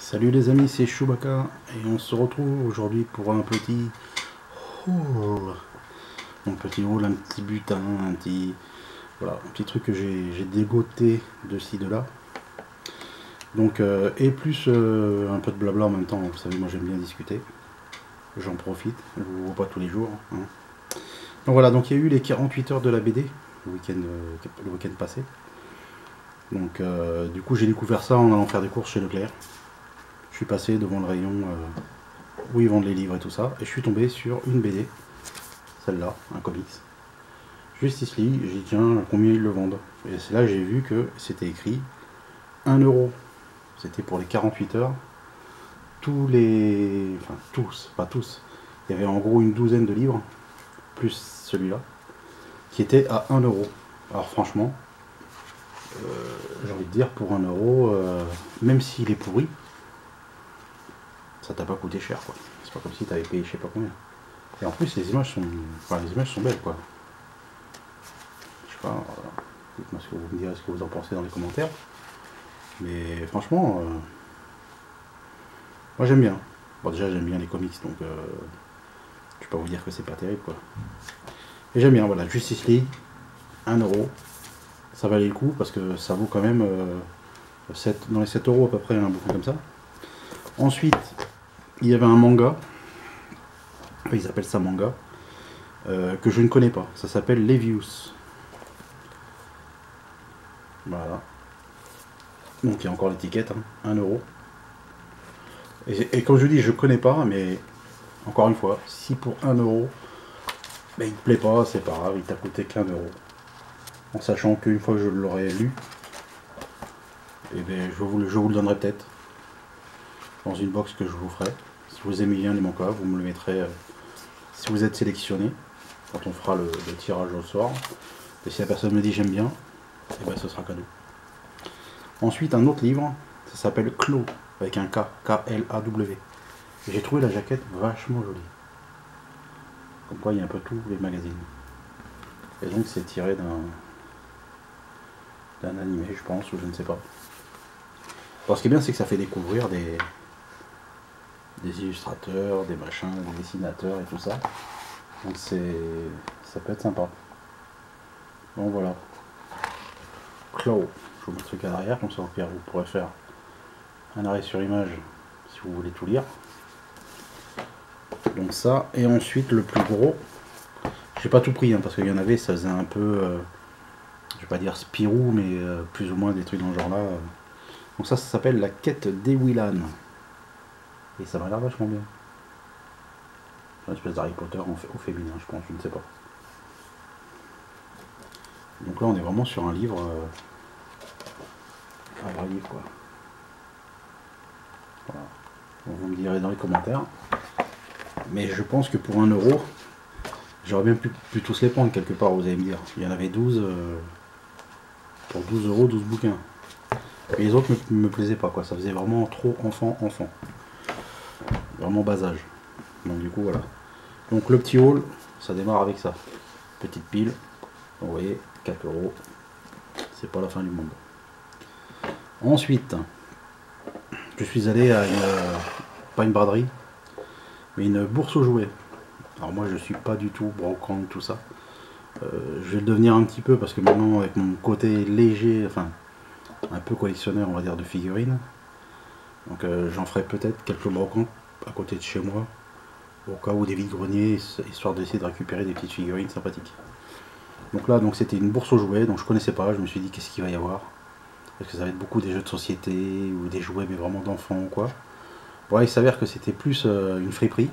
Salut les amis, c'est Chewbacca et on se retrouve aujourd'hui pour un petit haul. Un petit haul, un petit butin, voilà, un petit truc que j'ai dégoté de ci, de là. Donc, et plus un peu de blabla en même temps, vous savez, moi j'aime bien discuter. J'en profite, je vous vois pas tous les jours. Hein. Donc voilà, donc il y a eu les 48 heures de la BD le week-end passé. Donc du coup j'ai découvert ça en allant faire des courses chez Leclerc. Je suis passé devant le rayon où ils vendent les livres et tout ça, et je suis tombé sur une BD, celle-là, un comics, Justice League. J'ai dit tiens, combien ils le vendent? Et c'est là que j'ai vu que c'était écrit 1€. C'était pour les 48 heures. Tous les... Enfin tous, pas tous. Il y avait en gros une douzaine de livres, plus celui-là, qui était à 1€. Alors franchement, j'ai envie de dire, pour 1€, même s'il est pourri, ça t'a pas coûté cher, quoi. C'est pas comme si t'avais payé je sais pas combien. Et en plus les images sont, enfin, les images sont belles, quoi. Je sais pas, dites-moi ce que vous me direz, ce que vous en pensez dans les commentaires. Mais franchement, moi j'aime bien. Bon, déjà j'aime bien les comics, donc je peux pas vous dire que c'est pas terrible, quoi. Et j'aime bien, voilà, Justice League, 1€. Ça valait le coup parce que ça vaut quand même dans les 7€ à peu près, un bouquin comme ça. Ensuite, il y avait un manga, ils appellent ça manga, que je ne connais pas. Ça s'appelle Levius. Voilà. Donc il y a encore l'étiquette, hein, 1€. Et comme je dis, je connais pas, mais encore une fois, si pour 1€, ben, il te plaît pas, c'est pas grave, il t'a coûté qu'1€. En sachant qu'une fois que je l'aurai lu, et ben, je vous le donnerai peut-être dans une box que je vous ferai. Si vous aimez bien les mangas, vous me le mettrez si vous êtes sélectionné, quand on fera le tirage au sort. Et si la personne me dit j'aime bien, et ben, ce sera cadeau. Ensuite, un autre livre, ça s'appelle Claw, avec un K, K-L-A-W. J'ai trouvé la jaquette vachement jolie. Comme quoi, il y a un peu tous les magazines. Et donc, c'est tiré d'un animé, je pense, ou je ne sais pas. Alors, ce qui est bien, c'est que ça fait découvrir des illustrateurs, des machins, des dessinateurs et tout ça. Donc, ça peut être sympa. Donc, voilà. Claw. Je vous mets le truc à l'arrière, comme ça, au pire, vous pourrez faire un arrêt sur image si vous voulez tout lire. Donc ça, et ensuite le plus gros, j'ai pas tout pris, hein, parce qu'il y en avait, ça faisait un peu, je vais pas dire Spirou, mais plus ou moins des trucs dans ce genre là. Donc ça s'appelle La Quête d'Ewillan, et ça m'a l'air vachement bien. Une espèce d'Harry Potter au féminin, je pense, je ne sais pas. Donc là on est vraiment sur un livre, un vrai livre, quoi. Voilà. Donc, vous me direz dans les commentaires. Mais je pense que pour 1€, j'aurais bien pu tous les prendre quelque part, vous allez me dire. Il y en avait 12, pour 12€, 12 bouquins. Et les autres me plaisaient pas, quoi. Ça faisait vraiment trop enfant. Vraiment bas âge. Donc du coup, voilà. Donc le petit haul, ça démarre avec ça. Petite pile. Vous voyez, 4€. C'est pas la fin du monde. Ensuite, je suis allé à pas une braderie, mais une bourse aux jouets. Alors moi je suis pas du tout brocante, tout ça. Je vais le devenir un petit peu parce que maintenant avec mon côté léger, enfin un peu collectionneur on va dire de figurines, donc j'en ferai peut-être quelques brocantes à côté de chez moi, au cas où des vides-greniers, histoire d'essayer de récupérer des petites figurines sympathiques. Donc là donc c'était une bourse aux jouets, donc je connaissais pas, je me suis dit qu'est-ce qu'il va y avoir. Est-ce que ça va être beaucoup des jeux de société ou des jouets mais vraiment d'enfants ou quoi. Bon, il s'avère que c'était plus une friperie.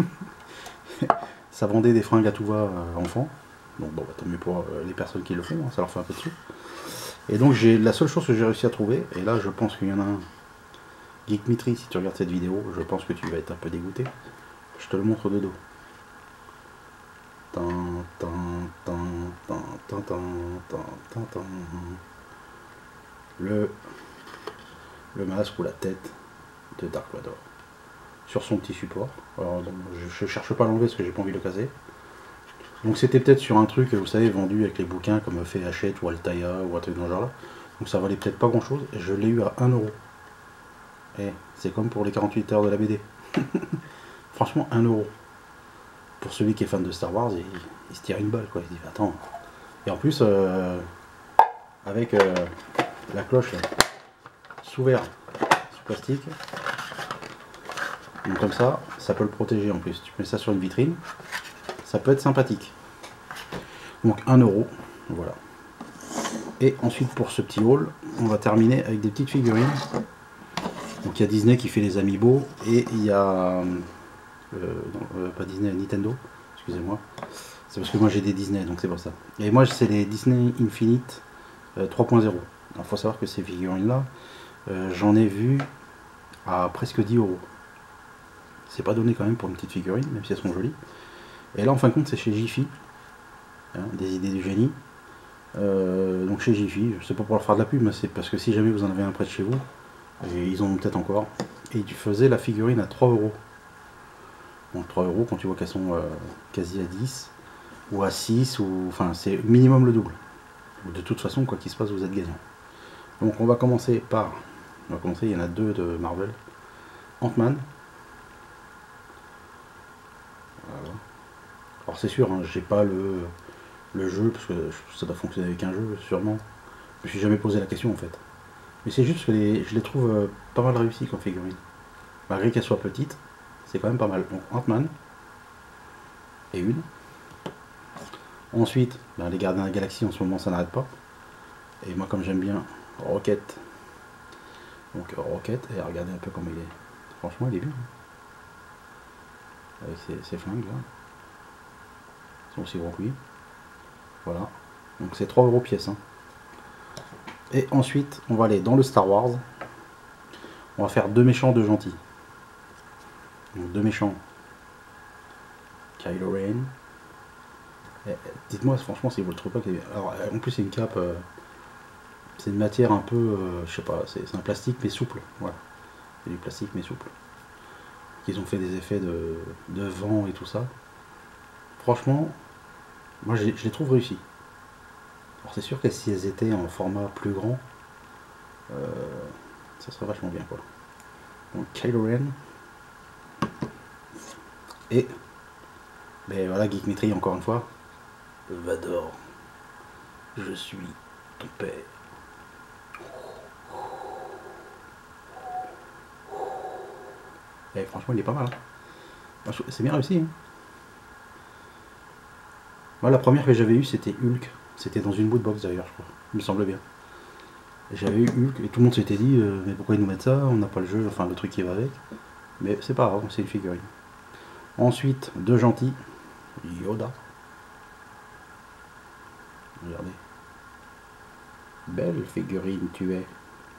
Ça vendait des fringues à tout va enfants. Donc bon, bah, tant mieux pour les personnes qui le font, hein, ça leur fait un peu de sous. Et donc la seule chose que j'ai réussi à trouver, et là je pense qu'il y en a un, Geek Mitri, si tu regardes cette vidéo, je pense que tu vas être un peu dégoûté. Je te le montre de dos. Le masque ou la tête de Dark Vador sur son petit support. Alors donc, je cherche pas à l'enlever parce que j'ai pas envie de le caser. Donc c'était peut-être sur un truc, vous savez, vendu avec les bouquins comme fait Hachette ou Altaïa ou un truc dans ce genre là. Donc ça valait peut-être pas grand chose et je l'ai eu à 1€. Eh, c'est comme pour les 48 heures de la BD. Franchement, 1 €. Pour celui qui est fan de Star Wars, il se tire une balle, quoi. Il dit, attends. Et en plus, avec la cloche là, sous verre, sous plastique. Donc comme ça peut le protéger en plus. Tu mets ça sur une vitrine, ça peut être sympathique. Donc 1 €, voilà. Et ensuite pour ce petit haul, on va terminer avec des petites figurines. Donc il y a Disney qui fait les Amiibo et il y a pas Disney, Nintendo, excusez-moi. C'est parce que moi j'ai des Disney, donc c'est pour ça. Et moi c'est les Disney Infinite 3.0. Alors il faut savoir que ces figurines là, j'en ai vu à presque 10 €. C'est pas donné quand même pour une petite figurine, même si elles sont jolies. Et là en fin de compte c'est chez Jiffy, hein, des idées du génie. Donc chez Jiffy, c'est pas pour leur faire de la pub, mais c'est parce que si jamais vous en avez un près de chez vous, et ils en ont peut-être encore, et ils faisaient la figurine à 3 €. Donc 3 € quand tu vois qu'elles sont quasi à 10 ou à 6, ou enfin c'est minimum le double. De toute façon, quoi qu'il se passe, vous êtes gagnant. Donc on va commencer par, il y en a 2 de Marvel. Ant-Man. Voilà. Alors c'est sûr, hein, j'ai pas le jeu, parce que ça doit fonctionner avec un jeu, sûrement. Je me suis jamais posé la question en fait. Mais c'est juste que je les trouve pas mal réussis comme figurines. Malgré qu'elles soient petites, c'est quand même pas mal. Donc Ant-Man, et une. Ensuite, les Gardiens de la Galaxie en ce moment ça n'arrête pas. Et moi comme j'aime bien Rocket, donc Rocket, et regardez un peu comme il est. Franchement il est bien. Avec ses flingues là. Ils sont aussi gros que lui. Voilà. Donc c'est 3 € pièce. Hein. Et ensuite on va aller dans le Star Wars. On va faire 2 méchants, 2 gentils. Donc 2 méchants. Kylo Ren. Dites-moi franchement si vous le trouvez pas. Alors en plus c'est une cape. C'est une matière un peu. Je sais pas, c'est un plastique mais souple. Voilà. C'est du plastique mais souple. Ils ont fait des effets de vent et tout ça. Franchement, moi je les trouve réussis. Alors c'est sûr que si elles étaient en format plus grand, ça serait vachement bien quoi. Donc Kylo Ren. Et ben voilà, Geekmetry encore une fois. Vador, je suis ton père. Et franchement il est pas mal. Hein. C'est bien réussi. Hein. Moi la première que j'avais eue c'était Hulk. C'était dans une bootbox d'ailleurs je crois. Il me semble bien. J'avais eu Hulk et tout le monde s'était dit mais pourquoi ils nous mettent ça, on n'a pas le jeu, enfin le truc qui va avec. Mais c'est pas grave, c'est une figurine. Ensuite, 2 gentils. Yoda. Regardez. Belle figurine tu es.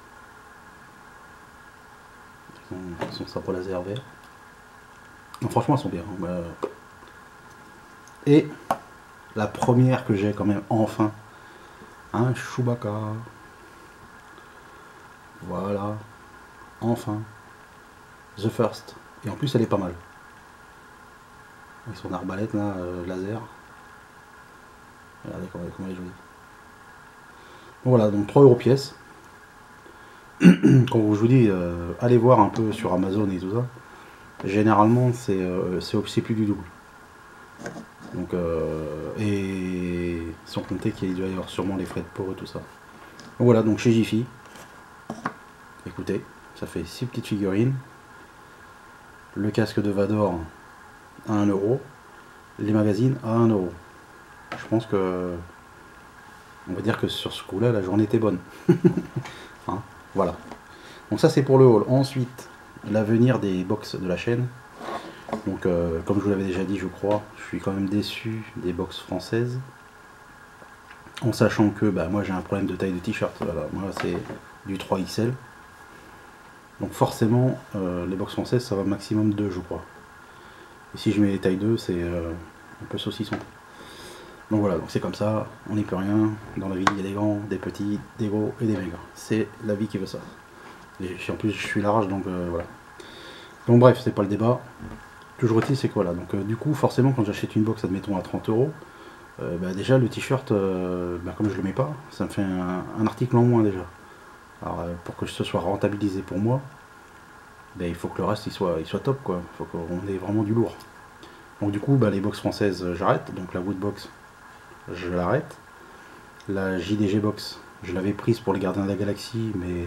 Son sabre laser vert. Non, franchement elles sont bien. Hein. Et la première que j'ai quand même enfin. Un Chewbacca. Voilà. Enfin. The First. Et en plus elle est pas mal. Avec son arbalète là, laser. Regardez comment elle est jolie. Voilà, donc 3 € pièce. Quand je vous dis, allez voir un peu sur Amazon et tout ça. Généralement, c'est plus du double. Donc, et sans compter qu'il doit y avoir sûrement les frais de port et tout ça. Donc voilà, donc chez Jiffy. Écoutez, ça fait 6 petites figurines. Le casque de Vador à 1 €. Les magazines à 1 €. Je pense que on va dire que sur ce coup là la journée était bonne. Hein, voilà, donc ça c'est pour le haul. Ensuite l'avenir des box de la chaîne. Donc comme je vous l'avais déjà dit je crois, je suis quand même déçu des box françaises, en sachant que moi j'ai un problème de taille de t-shirt. Voilà, moi c'est du 3XL, donc forcément les box françaises ça va maximum 2 je crois, et si je mets les tailles 2 c'est un peu saucisson. Donc voilà, donc c'est comme ça, on n'y peut rien. Dans la vie, il y a des grands, des petits, des gros et des maigres. C'est la vie qui veut ça. Et en plus, je suis large, donc voilà. Donc bref, c'est pas le débat. Toujours est-il, c'est que voilà. Donc du coup, forcément, quand j'achète une box, admettons à 30 €, déjà le t-shirt, comme je le mets pas, ça me fait un article en moins déjà. Alors pour que ce soit rentabilisé pour moi, ben, il faut que le reste il soit top quoi. Il faut qu'on ait vraiment du lourd. Donc du coup bah, les box françaises j'arrête, donc la Woodbox je l'arrête. La JDG Box je l'avais prise pour les Gardiens de la Galaxie, mais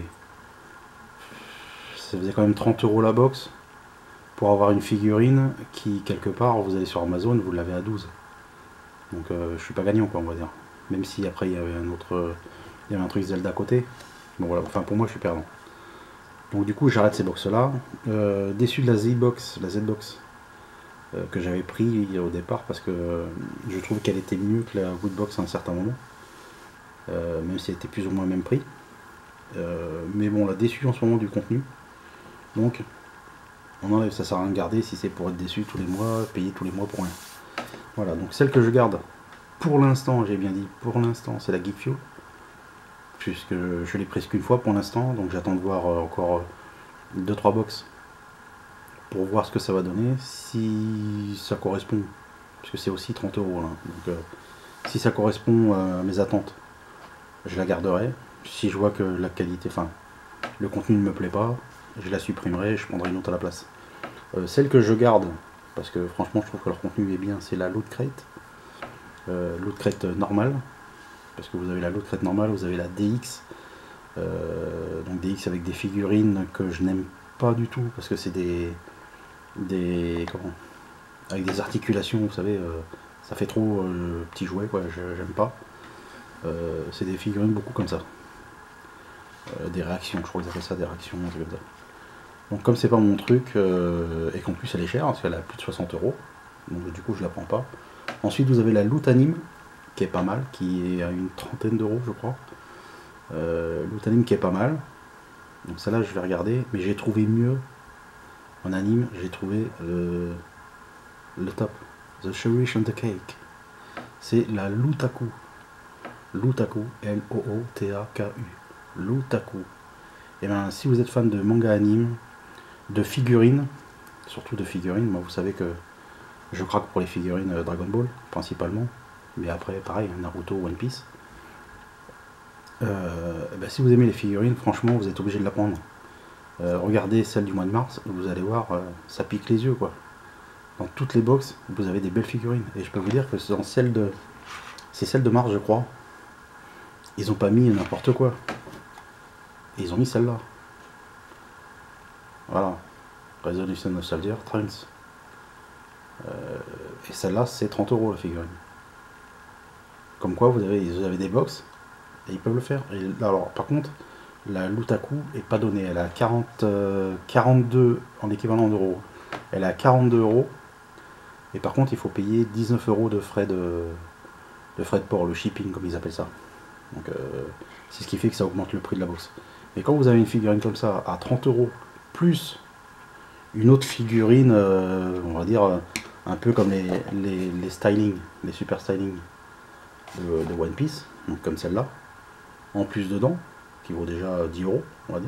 ça faisait quand même 30 € la box pour avoir une figurine qui quelque part vous allez sur Amazon vous l'avez à 12. Donc je suis pas gagnant quoi on va dire. Même si après il y avait un truc Zelda à côté. Bon voilà, enfin pour moi je suis perdant. Donc du coup j'arrête ces box là. Déçu de la Z-Box, que j'avais pris au départ parce que je trouve qu'elle était mieux que la Woodbox à un certain moment. Même si elle était plus ou moins le même prix. Mais bon, la déçu en ce moment du contenu. Donc on enlève, ça sert à rien de garder si c'est pour être déçu tous les mois, payer tous les mois pour rien. Voilà, donc celle que je garde pour l'instant, j'ai bien dit pour l'instant, c'est la Geek Fuel. Puisque je l'ai prise qu'une fois pour l'instant, donc j'attends de voir encore 2-3 box pour voir ce que ça va donner, si ça correspond, puisque c'est aussi 30 € là. Donc si ça correspond à mes attentes, je la garderai. Si je vois que la qualité, enfin le contenu ne me plaît pas, je la supprimerai et je prendrai une autre à la place. Celle que je garde, parce que franchement je trouve que leur contenu est bien, c'est la Loot Crate. Loot Crate normale, parce que vous avez la Loot Crate normale, vous avez la DX, donc DX avec des figurines que je n'aime pas du tout, parce que c'est avec des articulations, vous savez, ça fait trop petit jouet, quoi, j'aime pas. C'est des figurines beaucoup comme ça. Des réactions, je crois qu'ils appellent ça des réactions, un truc comme ça. Donc comme c'est pas mon truc, et qu'en plus elle est chère, parce qu'elle a plus de 60 €, donc du coup je la prends pas. Ensuite vous avez la Loot Anime, qui est pas mal, qui est à une trentaine d'euros je crois. Loot Anime qui est pas mal. Donc celle-là je vais regarder, mais j'ai trouvé mieux en anime, j'ai trouvé le top. The Cherry on the Cake. C'est la Lootaku. Lootaku, L-O-O-T-A-K-U. Lootaku. Et bien si vous êtes fan de manga anime, de figurines, surtout de figurines, moi vous savez que je craque pour les figurines Dragon Ball principalement, mais après pareil Naruto, One Piece. Ben, si vous aimez les figurines, franchement vous êtes obligé de la prendre. Regardez celle du mois de mars, vous allez voir, ça pique les yeux quoi. Dans toutes les box, vous avez des belles figurines. Et je peux vous dire que c'est celle de mars je crois. Ils ont pas mis n'importe quoi. Ils ont mis celle-là. Voilà. Resolution of Soldier, Trunks. Et celle-là, c'est 30 € la figurine. Comme quoi, vous avez des box et ils peuvent le faire. Et alors, par contre, la Lootaku est pas donnée. Elle a 42 en équivalent d'euros. Elle a 42 €. Et par contre, il faut payer 19 € de frais de port, le shipping, comme ils appellent ça. Donc, c'est ce qui fait que ça augmente le prix de la box. Et quand vous avez une figurine comme ça à 30 € plus une autre figurine, on va dire un peu comme les styling, les super styling de One Piece, donc comme celle-là, en plus dedans, qui vaut déjà 10 €, on va dire.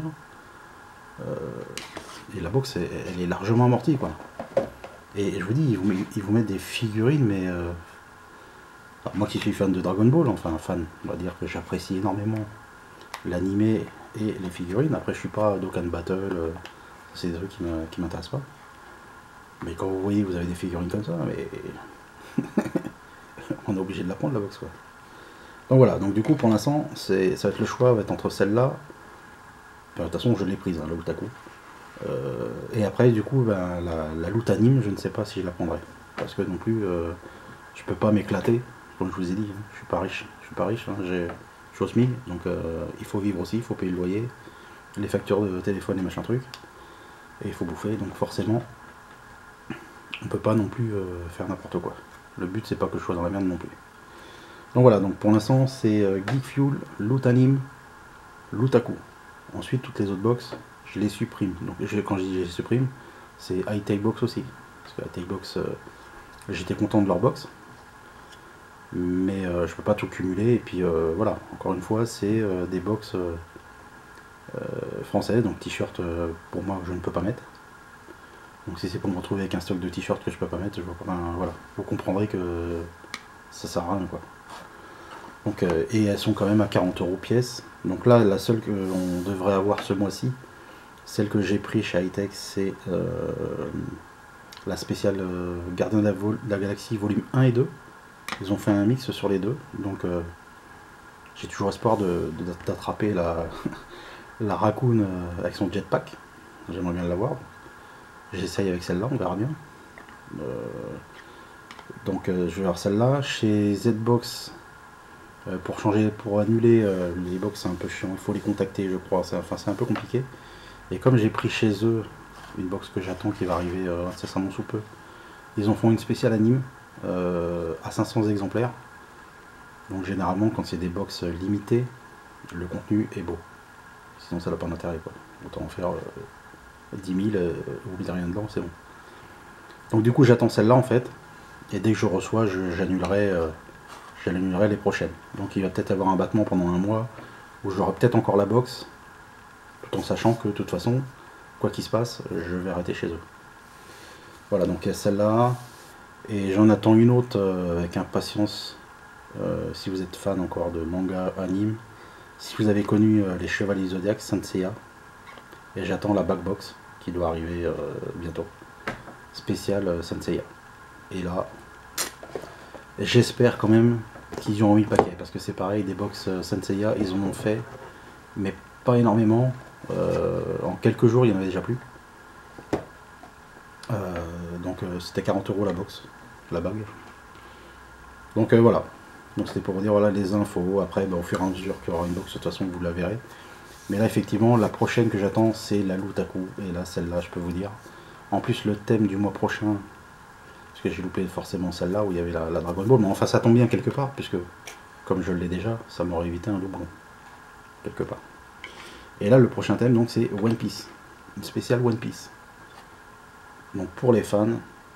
Et la box, elle est largement amortie, quoi. Et je vous dis, ils vous mettent des figurines, mais moi qui suis fan de Dragon Ball, enfin fan, on va dire que j'apprécie énormément l'animé et les figurines. Après, je suis pas Dokkan Battle, c'est des trucs qui m'intéressent pas. Mais quand vous voyez, vous avez des figurines comme ça, mais on est obligé de la prendre la box quoi. Donc voilà, donc du coup pour l'instant, ça va être le choix, va être entre celle-là. Enfin, de toute façon, je l'ai prise, hein, la Lootaku. Et après, du coup, ben, la Loot Anime, je ne sais pas si je la prendrai. Parce que non plus, je peux pas m'éclater, comme je vous ai dit, hein, je suis pas riche. Hein, je suis au SMIC, donc il faut vivre aussi, il faut payer le loyer, les factures de téléphone et machin truc. Et il faut bouffer, donc forcément, on peut pas non plus faire n'importe quoi. Le but, c'est pas que je sois dans la merde non plus. Donc voilà, donc pour l'instant, c'est Geek Fuel, Loot Anime, Lootaku. Ensuite, toutes les autres box, je les supprime. Donc quand je dis je les supprime, c'est Hightech Box aussi. Parce que Hightech Box, j'étais content de leur box. Mais je peux pas tout cumuler. Et puis voilà, encore une fois, c'est des box françaises. Donc t-shirt, pour moi, je ne peux pas mettre. Donc si c'est pour me retrouver avec un stock de t-shirts que je peux pas mettre, je vois pas, voilà, vous comprendrez que ça sert à rien quoi. Donc, et elles sont quand même à 40 € pièce. Donc là, la seule qu'on devrait avoir ce mois-ci, Celle que j'ai pris chez Hightech, c'est la spéciale Gardien de la Galaxie volume 1 et 2. Ils ont fait un mix sur les deux, donc j'ai toujours espoir d'attraper la Raccoon avec son jetpack. J'aimerais bien l'avoir. J'essaye avec celle-là, on verra bien. Donc je vais avoir celle-là. Chez Zbox, pour annuler les box, c'est un peu chiant, il faut les contacter, je crois. C'est un peu compliqué. Et comme j'ai pris chez eux une box que j'attends qui va arriver incessamment sous peu, ils en font une spéciale anime à 500 exemplaires. Donc généralement quand c'est des box limitées, le contenu est beau. Sinon ça n'a pas d'intérêt quoi. Autant en faire 10 000, vous mettez rien dedans, c'est bon. Donc du coup j'attends celle-là en fait. Et dès que je reçois, j'annulerai les prochaines. Donc il va peut-être avoir un battement pendant un mois où j'aurai peut-être encore la box, tout en sachant que de toute façon, quoi qu'il se passe, je vais arrêter chez eux. Voilà, donc il y a celle-là. Et j'en attends une autre avec impatience. Si vous êtes fan encore de manga, anime, si vous avez connu les Chevaliers Zodiac, Saint Seiya. Et j'attends la backbox qui doit arriver bientôt. Spécial Saint Seiya. Et là, j'espère quand même qu'ils ont mis le paquet, parce que c'est pareil, des box Saint Seiya, ils en ont fait, mais pas énormément. En quelques jours, il n'y en avait déjà plus. Donc c'était 40 € la box, la bague. Donc voilà. Donc c'était pour vous dire voilà les infos. Après, au fur et à mesure qu'il y aura une box, de toute façon vous la verrez. Mais là effectivement, la prochaine que j'attends, c'est la Lutaku. Et là, celle-là, je peux vous dire. En plus, le thème du mois prochain, parce que j'ai loupé forcément celle-là où il y avait la Dragon Ball, mais enfin ça tombe bien quelque part, puisque comme je l'ai déjà, ça m'aurait évité un doublon. Quelque part. Et là, le prochain thème, donc, c'est One Piece. Une spéciale One Piece. Donc pour les fans,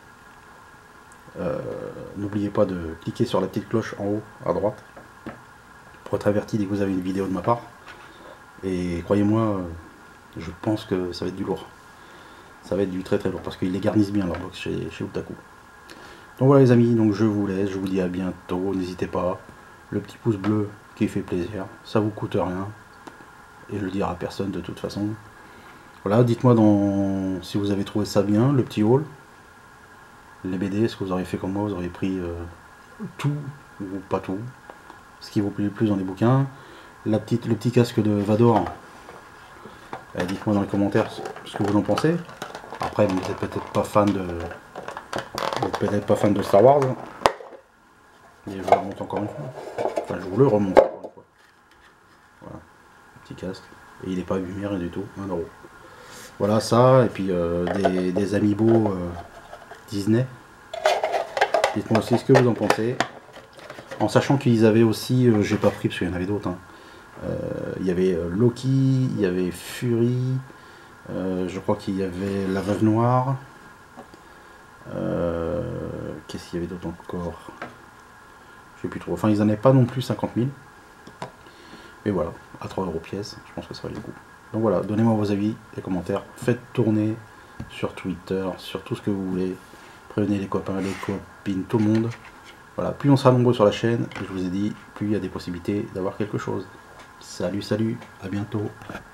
n'oubliez pas de cliquer sur la petite cloche en haut à droite pour être averti dès que vous avez une vidéo de ma part. Et croyez-moi, je pense que ça va être du lourd. Ça va être du très très lourd parce qu'ils les garnissent bien leur box chez Otaku. Donc voilà les amis, donc je vous laisse, je vous dis à bientôt, n'hésitez pas, le petit pouce bleu qui fait plaisir, ça vous coûte rien, et je le dirai à personne de toute façon. Voilà, dites-moi si vous avez trouvé ça bien, le petit haul, les BD, est-ce que vous auriez fait comme moi, vous auriez pris tout, ou pas tout, ce qui vous plaît le plus dans les bouquins, le petit casque de Vador, dites-moi dans les commentaires ce que vous en pensez. Après vous n'êtes peut-être pas fan de Star Wars, et je vous le remonte encore une fois, enfin je vous le remonte encore une fois. Voilà, petit casque, et il n'est pas abîmé, rien du tout, 1 €. Voilà ça, et puis des amiibo Disney. Dites-moi aussi ce que vous en pensez. En sachant qu'ils avaient aussi, j'ai pas pris parce qu'il y en avait d'autres, hein. Il y avait Loki, il y avait Fury, je crois qu'il y avait la Veuve Noire. Qu'est-ce qu'il y avait d'autre encore? Je sais plus trop. Enfin, ils n'en avaient pas non plus 50 000. Et voilà, à 3 € pièce, je pense que ça valait le coup. Donc voilà, donnez-moi vos avis, les commentaires, faites tourner sur Twitter, sur tout ce que vous voulez. Prévenez les copains, les copines, tout le monde. Voilà, plus on sera nombreux sur la chaîne, je vous ai dit, plus il y a des possibilités d'avoir quelque chose. Salut, salut, à bientôt.